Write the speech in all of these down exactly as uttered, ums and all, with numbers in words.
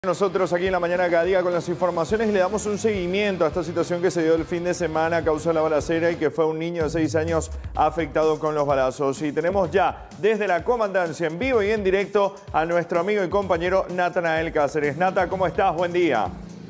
Nosotros aquí en la mañana cada día con las informaciones y le damos un seguimiento a esta situación que se dio el fin de semana a causa de la balacera y que fue un niño de seis años afectado con los balazos. Y tenemos ya desde la comandancia en vivo y en directo a nuestro amigo y compañero Natanael Cáceres. Nata, ¿cómo estás? Buen día.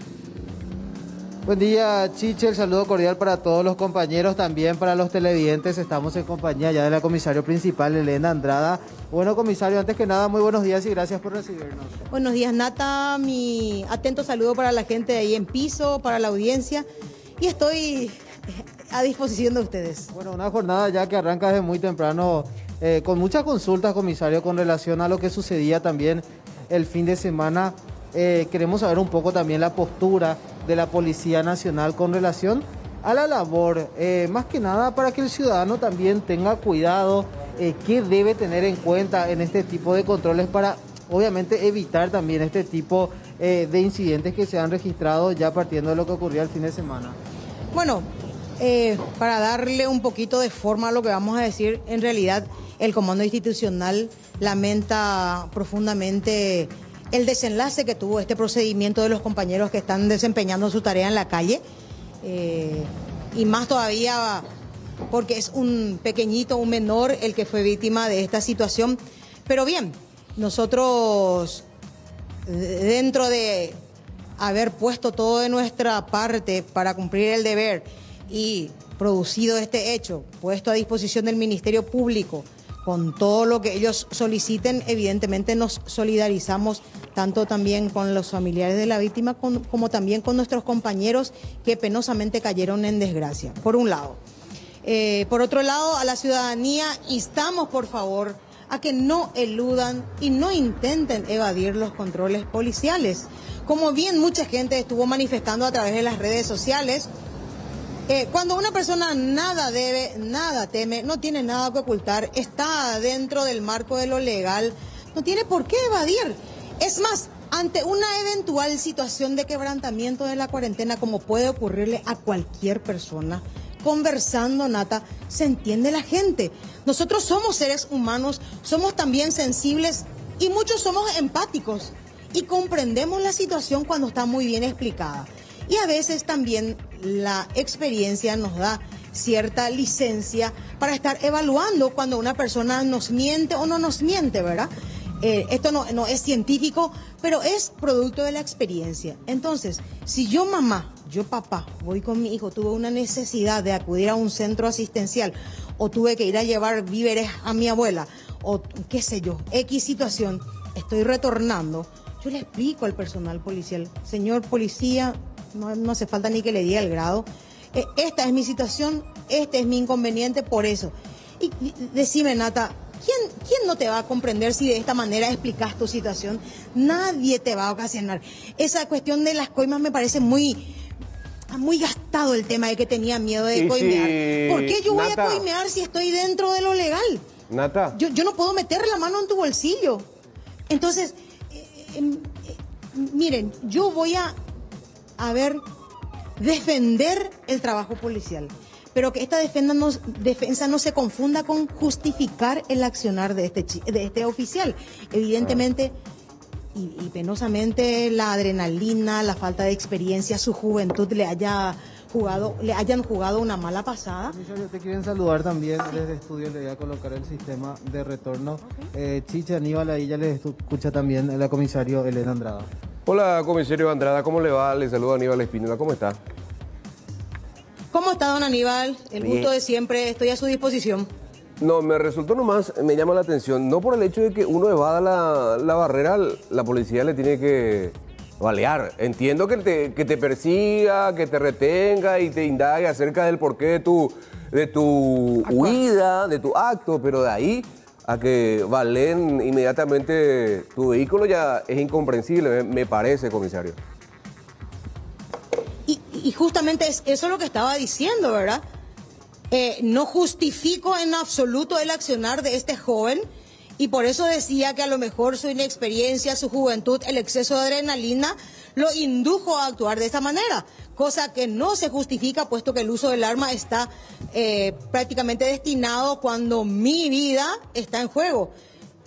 Buen día, Chiche, el saludo cordial para todos los compañeros, también para los televidentes. Estamos en compañía ya de la comisario principal, Elena Andrada. Bueno, comisario, antes que nada, muy buenos días y gracias por recibirnos. Buenos días, Nata. Mi atento saludo para la gente de ahí en piso, para la audiencia. Y estoy a disposición de ustedes. Bueno, una jornada ya que arranca desde muy temprano, eh, con muchas consultas, comisario, con relación a lo que sucedía también el fin de semana. Eh, queremos saber un poco también la postura de la Policía Nacional con relación a la labor, eh, más que nada para que el ciudadano también tenga cuidado, eh, qué debe tener en cuenta en este tipo de controles para obviamente evitar también este tipo eh, de incidentes que se han registrado ya partiendo de lo que ocurrió el fin de semana. Bueno, eh, para darle un poquito de forma a lo que vamos a decir, en realidad el Comando Institucional lamenta profundamente el desenlace que tuvo este procedimiento de los compañeros que están desempeñando su tarea en la calle, eh, y más todavía porque es un pequeñito, un menor el que fue víctima de esta situación. Pero bien, nosotros, dentro de haber puesto todo de nuestra parte para cumplir el deber y producido este hecho, puesto a disposición del Ministerio Público, con todo lo que ellos soliciten, evidentemente nos solidarizamos tanto también con los familiares de la víctima con, como también con nuestros compañeros que penosamente cayeron en desgracia, por un lado. Eh, por otro lado, a la ciudadanía instamos, por favor, a que no eludan y no intenten evadir los controles policiales. Como bien mucha gente estuvo manifestando a través de las redes sociales, Eh, cuando una persona nada debe, nada teme, no tiene nada que ocultar, está dentro del marco de lo legal, no tiene por qué evadir. Es más, ante una eventual situación de quebrantamiento de la cuarentena, como puede ocurrirle a cualquier persona, conversando, Nata, se entiende la gente. Nosotros somos seres humanos, somos también sensibles y muchos somos empáticos y comprendemos la situación cuando está muy bien explicada. Y a veces también la experiencia nos da cierta licencia para estar evaluando cuando una persona nos miente o no nos miente, ¿verdad? Eh, esto no, no es científico, pero es producto de la experiencia. Entonces, si yo mamá, yo papá, voy con mi hijo, tuve una necesidad de acudir a un centro asistencial o tuve que ir a llevar víveres a mi abuela o qué sé yo, X situación, estoy retornando, yo le explico al personal policial, señor policía, No, no hace falta ni que le diga el grado. Eh, esta es mi situación, este es mi inconveniente, por eso. Y, y decime, Nata, ¿quién, ¿quién no te va a comprender si de esta manera explicas tu situación? Nadie te va a ocasionar. Esa cuestión de las coimas me parece muy, muy gastado el tema de que tenía miedo de coimear. Si... ¿Por qué yo voy Nata, a coimear si estoy dentro de lo legal? Nata. Yo, yo no puedo meter la mano en tu bolsillo. Entonces, eh, eh, eh, miren, yo voy a... a ver, defender el trabajo policial, pero que esta defensa no, defensa no se confunda con justificar el accionar de este, de este oficial. Evidentemente y, y penosamente la adrenalina, la falta de experiencia, su juventud le haya jugado, le hayan jugado una mala pasada. Te quieren saludar también desde estudio, le voy a colocar el sistema de retorno. Okay. Eh, Chiche, Aníbal, ahí ya le escucha también el comisario Elena Andrada. Hola, comisario Andrada, ¿cómo le va? Le saludo a Aníbal Espínola, ¿cómo está? ¿Cómo está, don Aníbal? El Bien. gusto de siempre, estoy a su disposición. No, me resultó nomás, me llama la atención, no por el hecho de que uno evada la, la barrera, la policía le tiene que balear. Entiendo que te, que te persiga, que te retenga y te indague acerca del porqué de tu, de tu huida, de tu acto, pero de ahí a que valen inmediatamente tu vehículo ya es incomprensible, me parece, comisario. Y, y justamente es, eso es lo que estaba diciendo, ¿verdad? Eh, no justifico en absoluto el accionar de este joven y por eso decía que a lo mejor su inexperiencia, su juventud, el exceso de adrenalina lo indujo a actuar de esa manera, cosa que no se justifica puesto que el uso del arma está eh, prácticamente destinado cuando mi vida está en juego.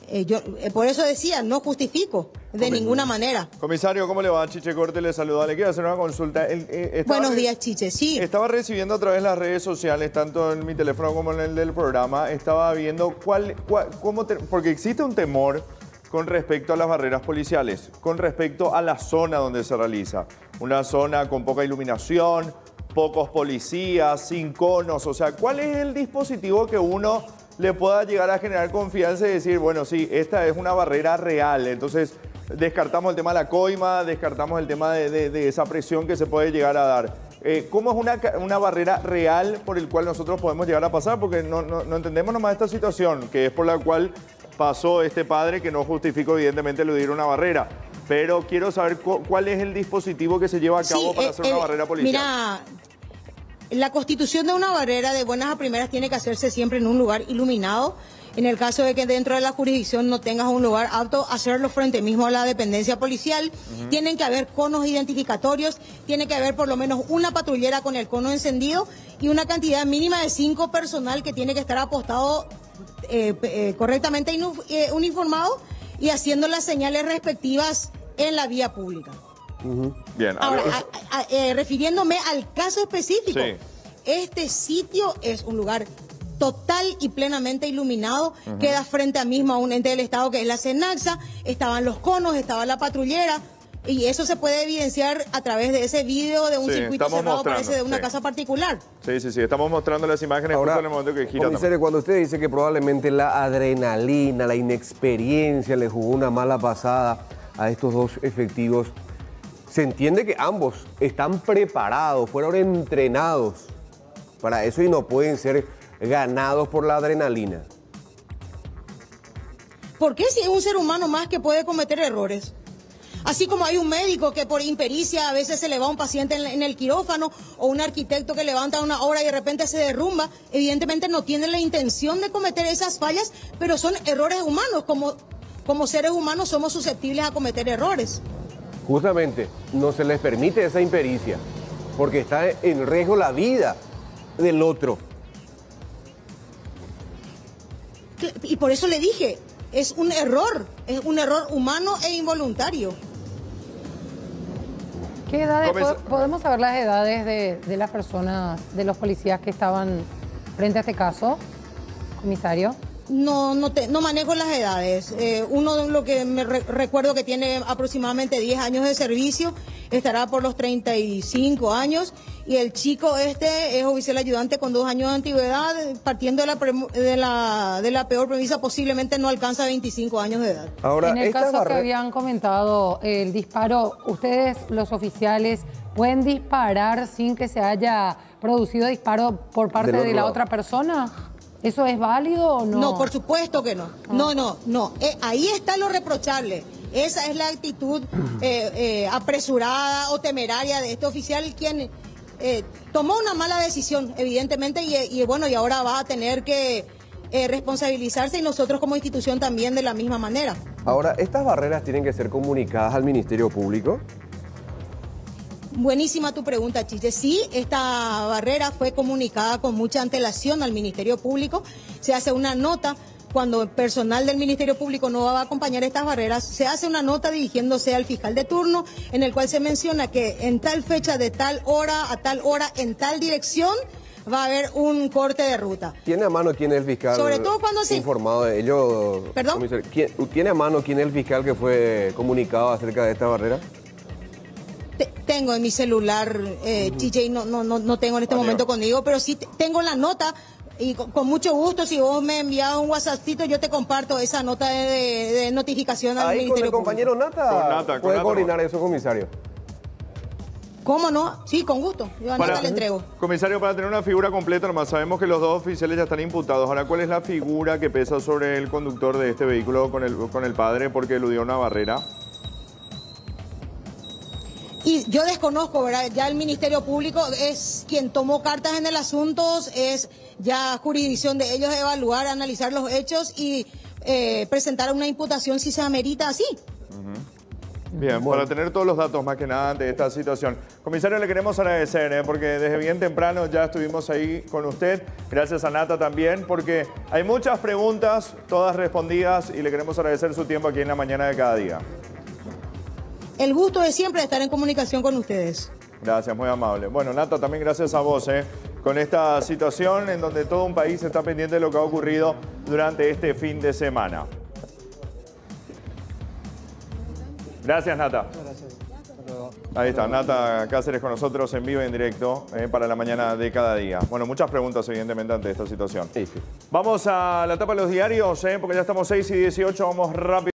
Eh, yo eh, por eso decía, no justifico de ninguna manera. Comisario, ¿cómo le va? Chiche Corte le saluda. Le quiero hacer una consulta. El, eh, Buenos días, Chiche. Sí. Estaba recibiendo a través de las redes sociales, tanto en mi teléfono como en el del programa, estaba viendo cuál, cuál cómo te, porque existe un temor con respecto a las barreras policiales, con respecto a la zona donde se realiza. Una zona con poca iluminación, pocos policías, sin conos. O sea, ¿cuál es el dispositivo que uno le pueda llegar a generar confianza y decir, bueno, sí, esta es una barrera real? Entonces, descartamos el tema de la coima, descartamos el tema de, de, de esa presión que se puede llegar a dar. Eh, ¿Cómo es una, una barrera real por el cual nosotros podemos llegar a pasar? Porque no, no, no entendemos nomás esta situación, que es por la cual pasó este padre, que no justificó evidentemente eludir una barrera. Pero quiero saber cu cuál es el dispositivo que se lleva a cabo sí, para eh, hacer eh, una barrera policial. Mira, la constitución de una barrera de buenas a primeras tiene que hacerse siempre en un lugar iluminado. En el caso de que dentro de la jurisdicción no tengas un lugar apto, hacerlo frente mismo a la dependencia policial. Uh-huh. Tienen que haber conos identificatorios, tiene que haber por lo menos una patrullera con el cono encendido y una cantidad mínima de cinco personal que tiene que estar apostado eh, eh, correctamente eh, uniformado y haciendo las señales respectivas en la vía pública. Uh-huh. Bien. Ahora, a, a, eh, refiriéndome al caso específico, sí. Este sitio es un lugar total y plenamente iluminado, uh-huh. Queda frente a mismo a un ente del Estado que es la CENAXA, estaban los conos, estaba la patrullera, y eso se puede evidenciar a través de ese video de un sí, circuito cerrado, mostrando, parece de una sí. casa particular. Sí, sí, sí, estamos mostrando las imágenes ahora, justo en el momento que gira. Comisario, cuando usted dice que probablemente la adrenalina, la inexperiencia le jugó una mala pasada a estos dos efectivos, se entiende que ambos están preparados, fueron entrenados para eso y no pueden ser ganados por la adrenalina. ¿Por qué si es un ser humano más que puede cometer errores? Así como hay un médico que por impericia a veces se le va un paciente en, en el quirófano, o un arquitecto que levanta una obra y de repente se derrumba, evidentemente no tiene la intención de cometer esas fallas, pero son errores humanos. Como, como seres humanos somos susceptibles a cometer errores. Justamente, no se les permite esa impericia, porque está en riesgo la vida del otro. Y por eso le dije, es un error, es un error humano e involuntario. ¿Qué edades? ¿Podemos saber las edades de, de las personas, de los policías que estaban frente a este caso, comisario? No, no, te, no manejo las edades. Eh, uno lo que me re recuerdo que tiene aproximadamente diez años de servicio, estará por los treinta y cinco años, y el chico este es oficial ayudante con dos años de antigüedad, partiendo de la, de la, de la peor premisa, posiblemente no alcanza veinticinco años de edad. Ahora, en el caso que habían comentado, el disparo, ¿ustedes, los oficiales, pueden disparar sin que se haya producido disparo por parte de la otra persona? ¿Eso es válido o no? No, por supuesto que no. Ah. No, no, no. Eh, ahí está lo reprochable. Esa es la actitud eh, eh, apresurada o temeraria de este oficial, quien eh, tomó una mala decisión, evidentemente, y, y bueno, y ahora va a tener que eh, responsabilizarse, y nosotros como institución también de la misma manera. Ahora, ¿estas barreras tienen que ser comunicadas al Ministerio Público? Buenísima tu pregunta, Chiche. Sí, esta barrera fue comunicada con mucha antelación al Ministerio Público. Se hace una nota cuando el personal del Ministerio Público no va a acompañar estas barreras. Se hace una nota dirigiéndose al fiscal de turno, en el cual se menciona que en tal fecha, de tal hora a tal hora, en tal dirección, va a haber un corte de ruta. ¿Tiene a mano quién es el fiscal? Sobre todo cuando se... informado de ello. ¿Perdón? ¿Quién, ¿Tiene a mano quién es el fiscal que fue comunicado acerca de esta barrera? Tengo en mi celular, eh, uh-huh. Chiche, no, no, no, no tengo en este Adiós. momento conmigo, pero sí tengo la nota, y con, con mucho gusto, si vos me envías un WhatsAppcito, yo te comparto esa nota de, de, de notificación al Ahí Ministerio con el compañero Público. Nata, con Nata puede con coordinar Nata. Eso, comisario. ¿Cómo no? Sí, con gusto. Yo a para, Nata le entrego. Comisario, para tener una figura completa, nomás sabemos que los dos oficiales ya están imputados. Ahora, ¿cuál es la figura que pesa sobre el conductor de este vehículo con el, con el padre porque eludió una barrera? Y yo desconozco, ¿verdad? Ya el Ministerio Público es quien tomó cartas en el asunto, es ya jurisdicción de ellos evaluar, analizar los hechos y eh, presentar una imputación si se amerita así. Uh-huh. Bien, para tener todos los datos más que nada ante esta situación. Comisario, le queremos agradecer, ¿eh? porque desde bien temprano ya estuvimos ahí con usted. Gracias a Nata también, porque hay muchas preguntas, todas respondidas, y le queremos agradecer su tiempo aquí en la mañana de cada día. El gusto de siempre estar en comunicación con ustedes. Gracias, muy amable. Bueno, Nata, también gracias a vos, ¿eh? con esta situación en donde todo un país está pendiente de lo que ha ocurrido durante este fin de semana. Gracias, Nata. Gracias. Ahí está, Nata Cáceres con nosotros en vivo y en directo eh, para la mañana de cada día. Bueno, muchas preguntas, evidentemente, ante esta situación. Sí, sí. Vamos a la etapa de los diarios, eh, porque ya estamos seis y dieciocho, vamos rápido.